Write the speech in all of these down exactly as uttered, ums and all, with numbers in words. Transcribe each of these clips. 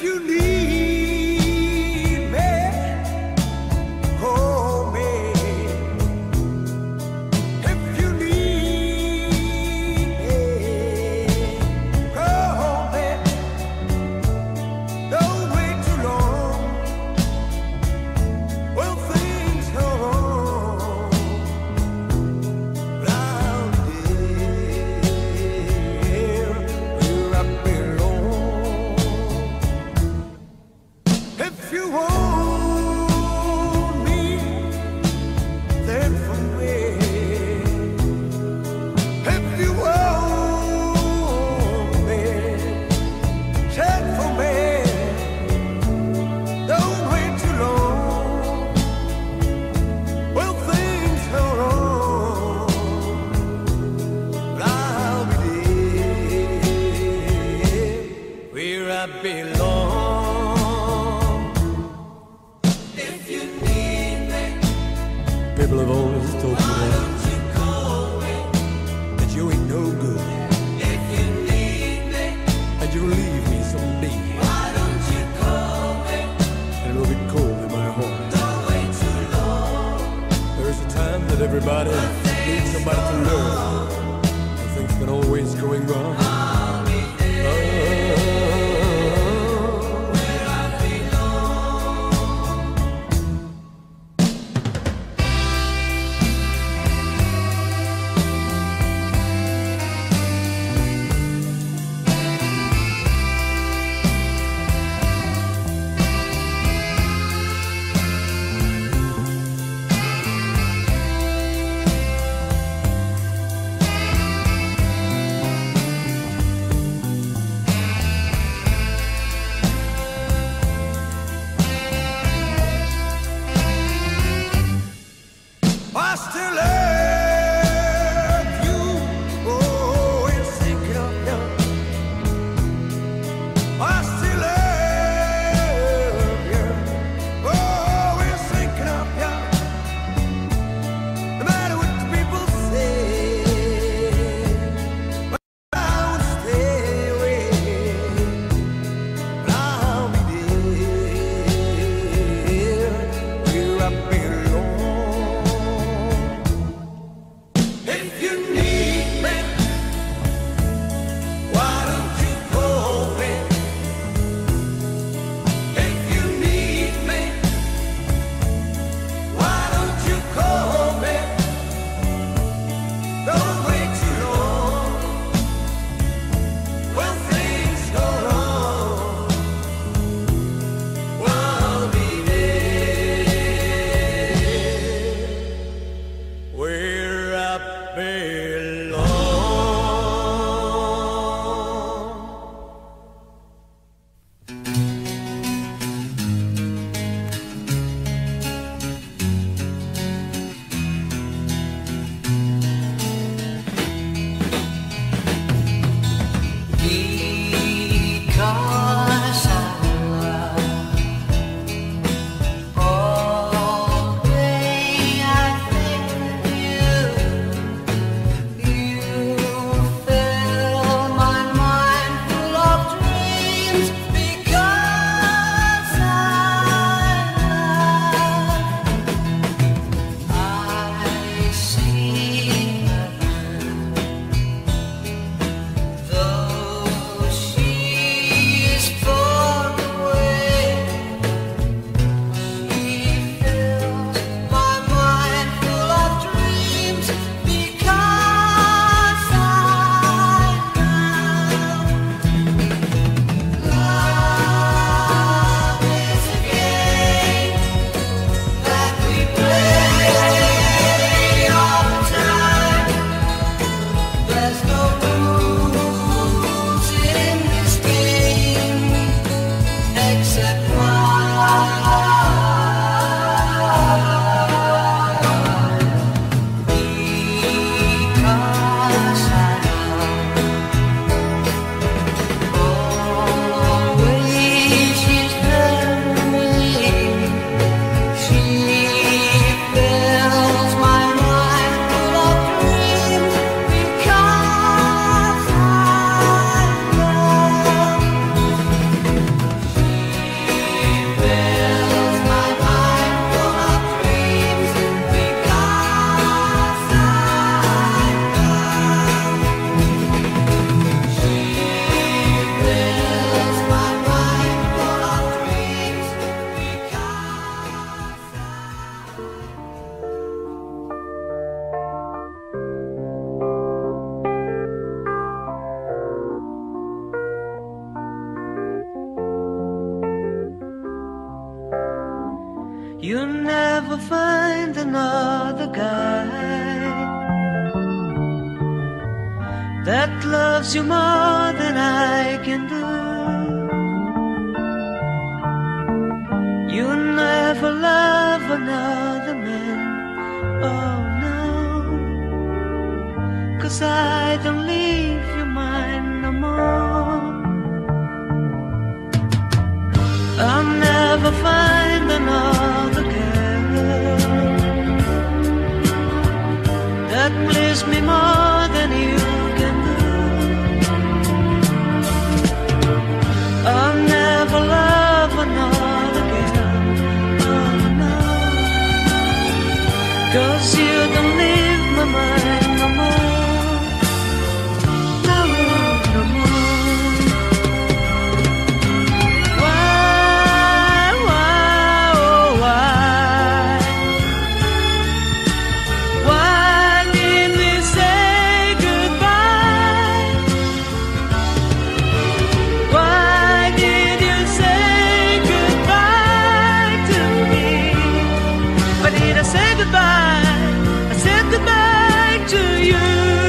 you need me, call me. If you need me, call me. Don't wait too long. Well, things go wrong. But I'll be there where I belong. If you want me, then for me. If you want me, check for me. Don't wait too long. Well, things go wrong, but I'll be there where I belong. If you need me, people have always told me that, don't you call me, that you ain't no good. If you need me, and you'll leave me someday, why don't you call me? And it'll be cold in my heart. Don't wait too long. There's a time that everybody needs somebody to love. And things been always going wrong. I'll be there where I belong. You'll never find another guy that loves you more than I can do. You'll never love another man, oh no, 'cause I don't leave your mind no more. I'll never find another girl that please me more than you can do. I'll never love another girl, oh no, 'cause you don't leave my mind no more, no, no more. Why, why, oh why, why did we say goodbye? Why did you say goodbye to me? Why did I say goodbye? I said goodbye to you.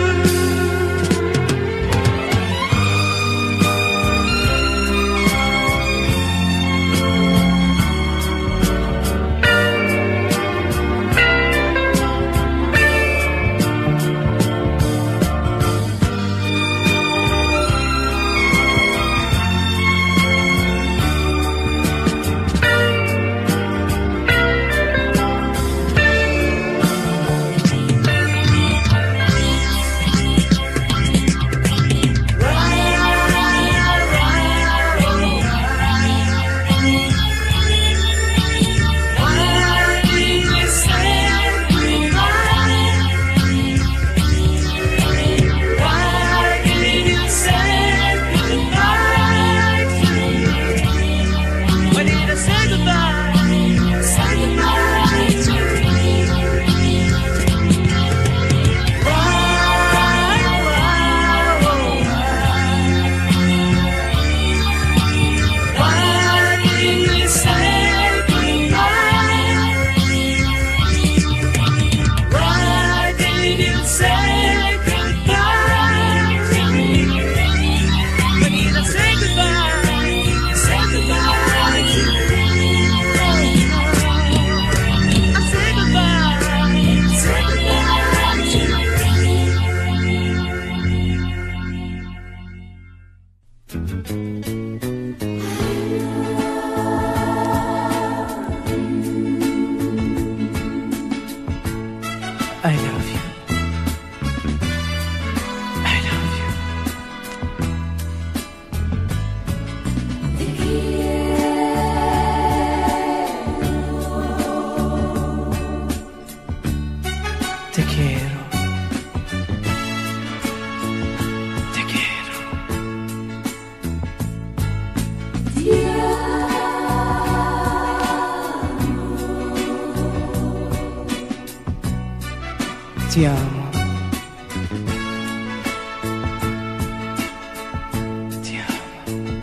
I love you. I love you. Te quiero. Te quiero. Ti amo. Ti amo.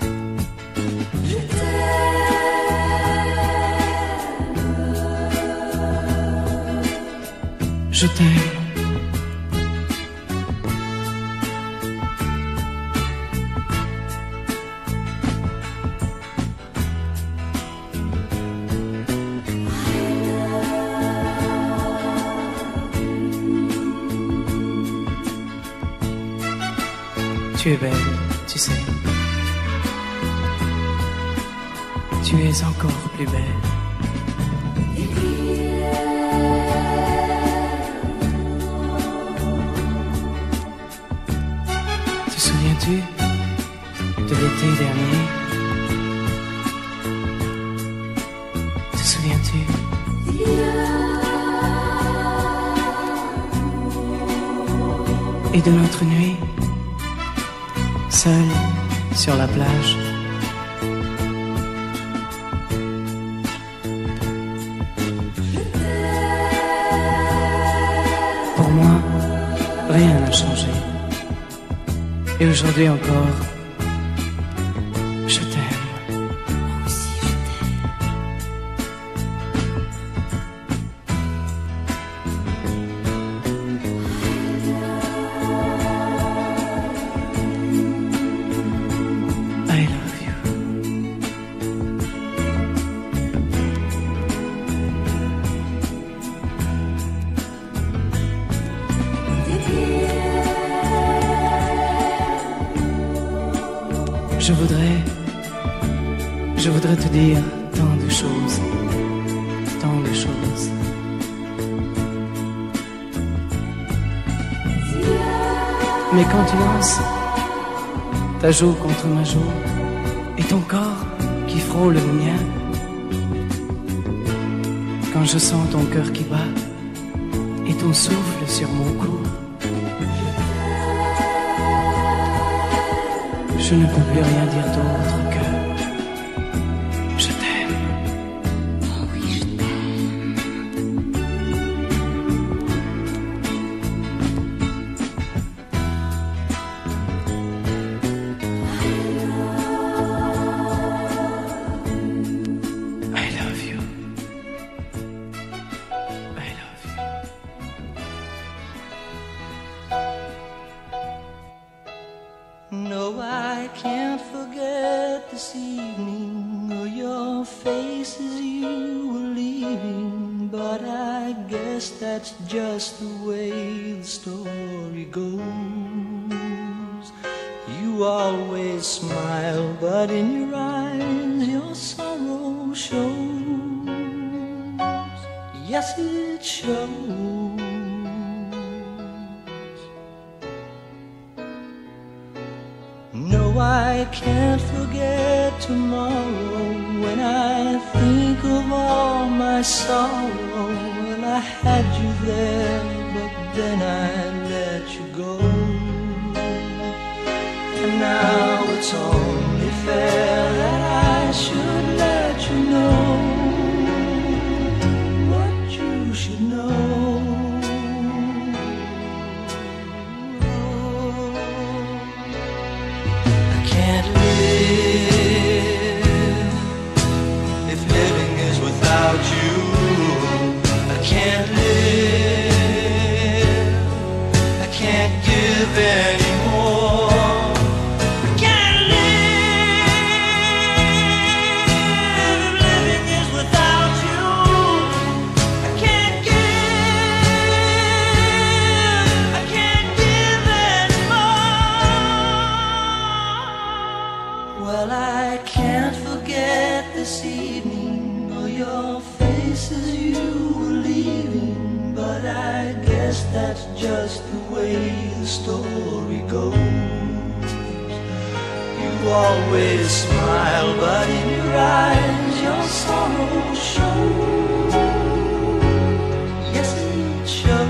Je t'aime. Tu es belle, tu sais. Tu es encore plus belle. Te souviens-tu de l'été dernier? Te souviens-tu? Et de notre nuit, seul sur la plage. Pour moi, rien n'a changé. Et aujourd'hui encore, je t'aime. Moi aussi, je t'aime. voudrais, je voudrais te dire tant de choses, tant de choses. Mais quand tu lances ta joue contre ma joue et ton corps qui frôle le mien, quand je sens ton cœur qui bat et ton souffle sur mon cou, je ne peux plus rien dire d'autre que je t'aime. Oh oui, je t'aime. I love you. I love you. No, I can't forget this evening or your face as you were leaving, but I guess that's just the way the story goes. You always smile, but in your eyes your sorrow shows. Yes, it shows. No, I can't forget tomorrow when I think of all my sorrow. Well, I had you there, but then I let you go. And now it's only fair that I should let you know what you should know. Can't live if living is without you. I can't live. I can't give anymore. I can't live if living is without you. I can't give. I can't give anymore. Well, I can't forget this evening or your face as you were leaving, but I guess that's just the way the story goes. You always smile, but in your eyes your sorrow shows. Yes, it shows.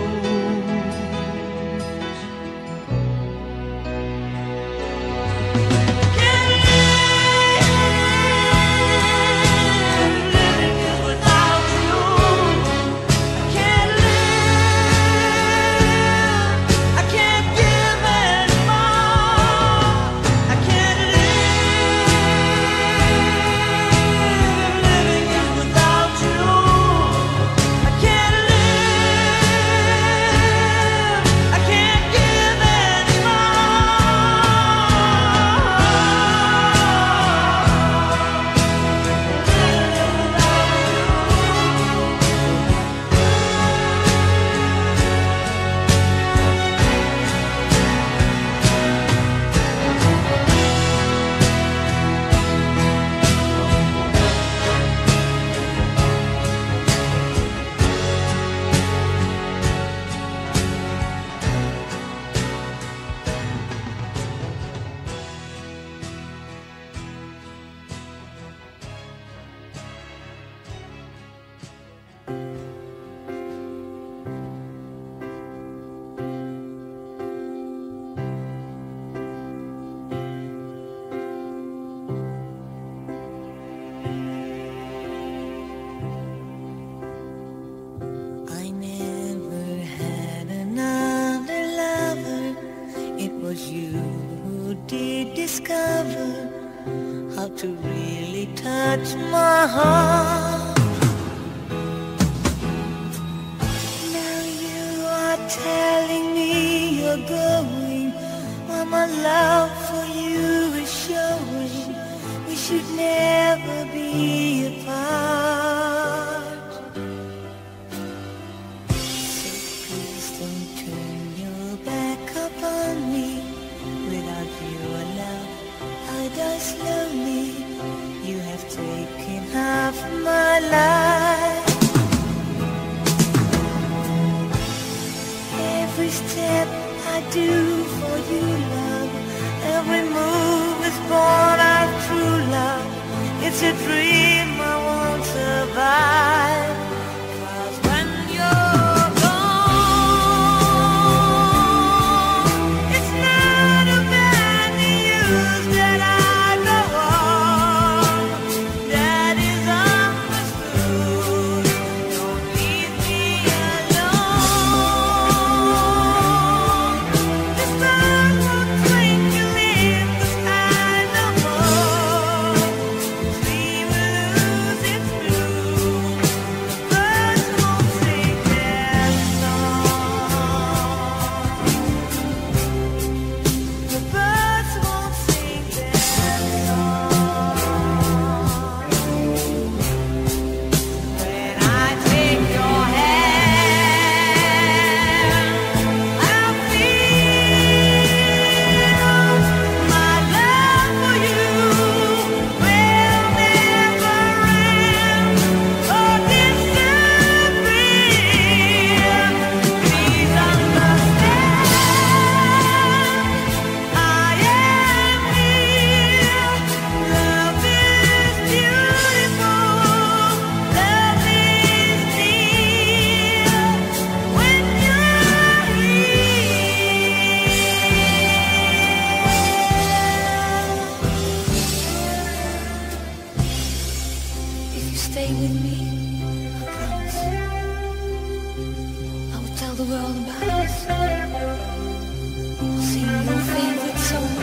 To really touch my heart. Now you are telling me you're going, while my love for you is showing. We should never be apart. So please don't turn your back upon me. Without your love, I don't slowly you have taken half my life. Every step I do for you, love, every move is born of true love. It's a dream I won't survive. 'Cause when you're gone, it's not about the use that I go on. That is understood. Don't leave me alone. The stars won't twinkle in the sky no more. We will lose its blue. Birds won't sing their song. The birds won't sing their song. When I take your hand, I'll feel my love for you will never end or disappear. Please understand, I am here. Love is beautiful, love is near when you're here. If you stay with me, I promise I will tell the world about us. I'll sing your favorite song.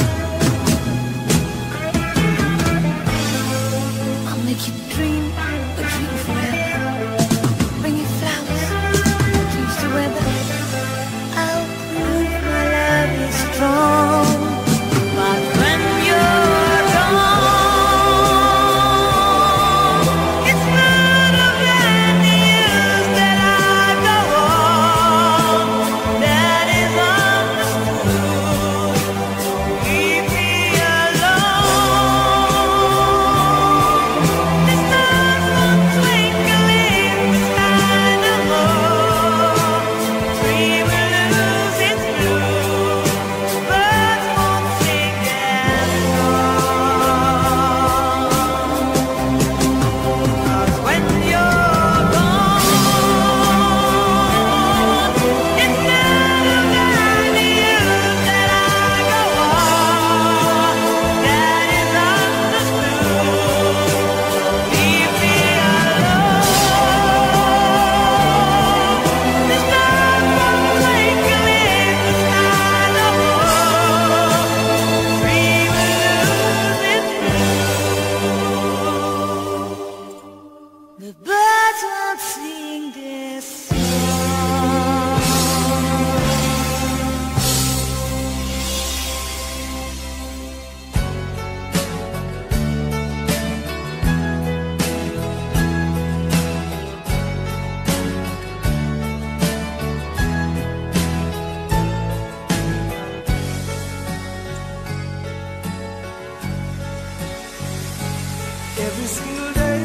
I'll make you dream a dream forever. Bring you flowers, choose the weather. I'll prove my love is strong. But when you're gone, it's not about the use that I go on. That is understood. Leave me alone. The stars won't twinkle in the sky no more. Tree will lose its blue. Birds won't sing their song. 'Cause when you're gone, it's not about the use that I go on. That is understood. Leave me alone. The stars won't twinkle in the sky no more. Tree will lose its blue. The birds won't sing their song. Every single day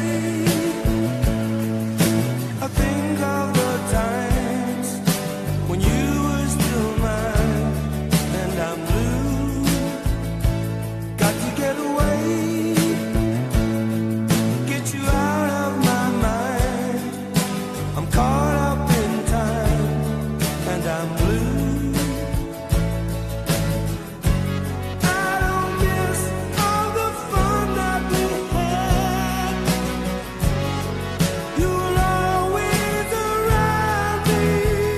I think of the times when you were still mine and I'm blue. Got to get away, get you out of my mind. I'm caught up in time and I'm blue. I don't miss all the fun that we had. You were always around me.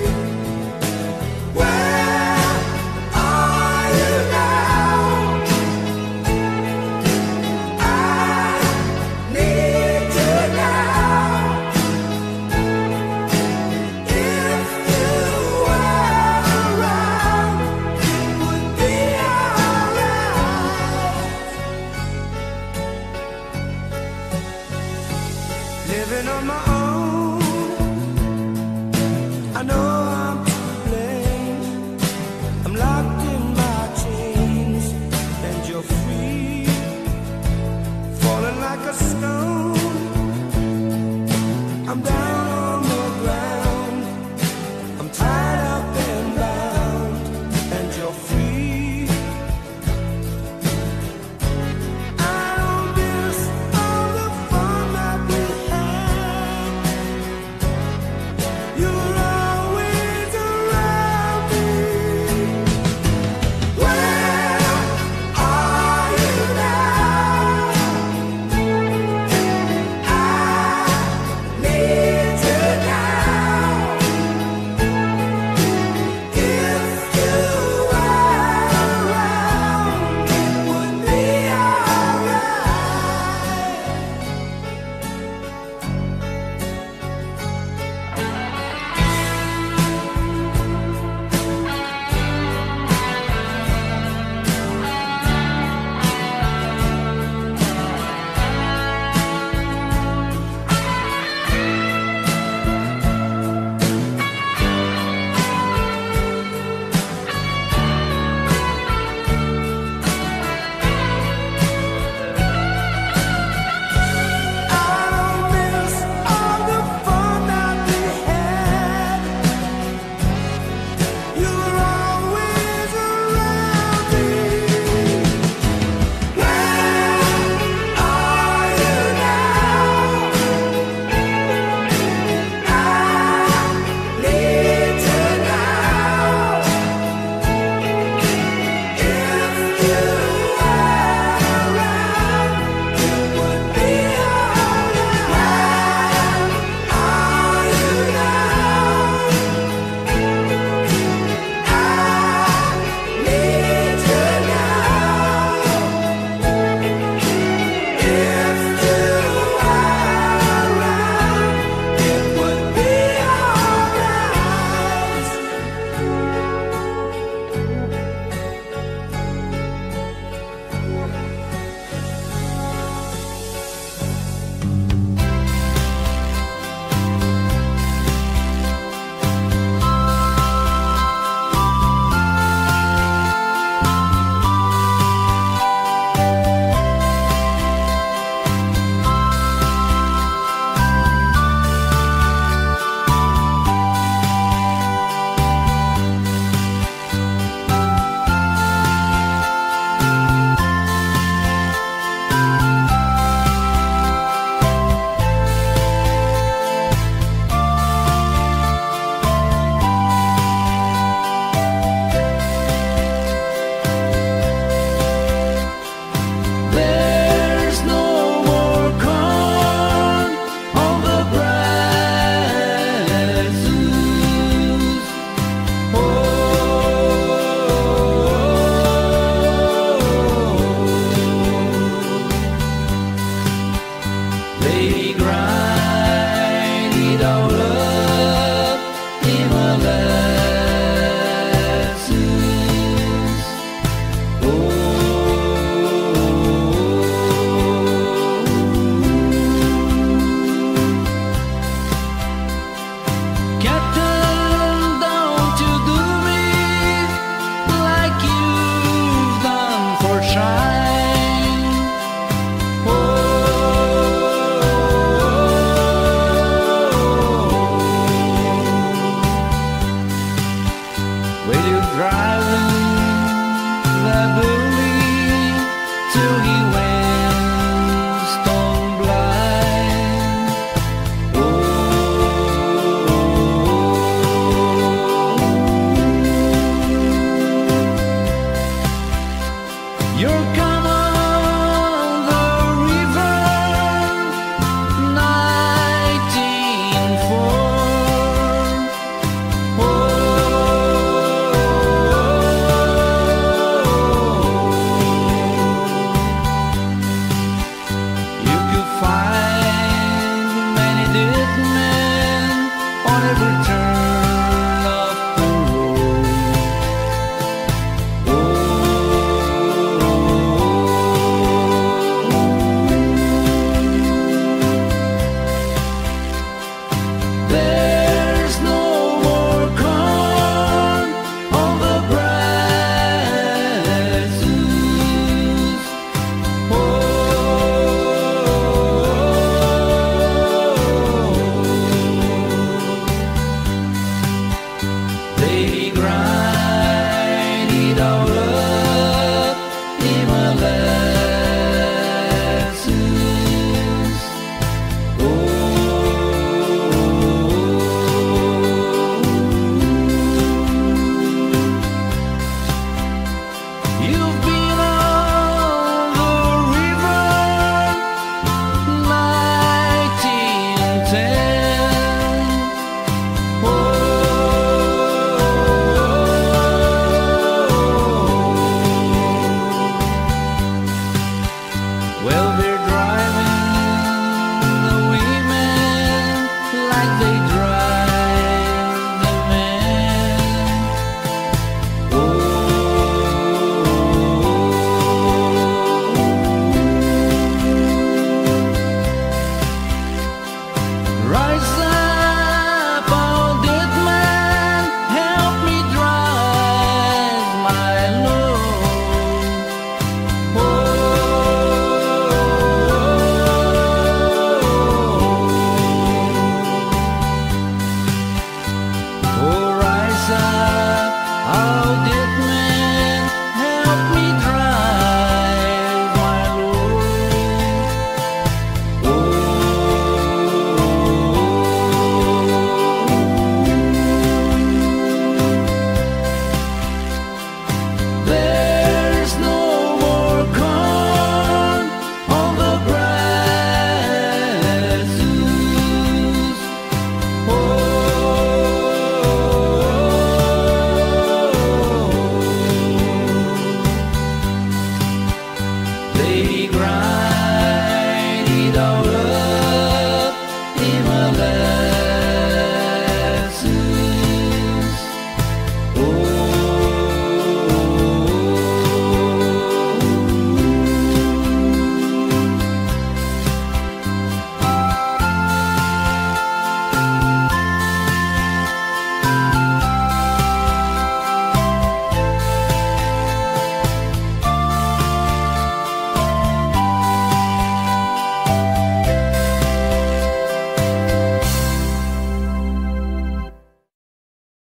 Where are you now? I need you now. If you were around, it would be alright. Living on my own, I know I'm to blame. I'm locked in my chains and you're free. baby,